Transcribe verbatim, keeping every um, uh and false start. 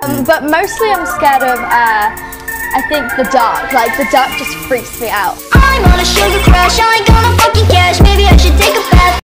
Um, but mostly I'm scared of, uh, I think, the dark. Like, the dark just freaks me out. I'm on a sugar crash.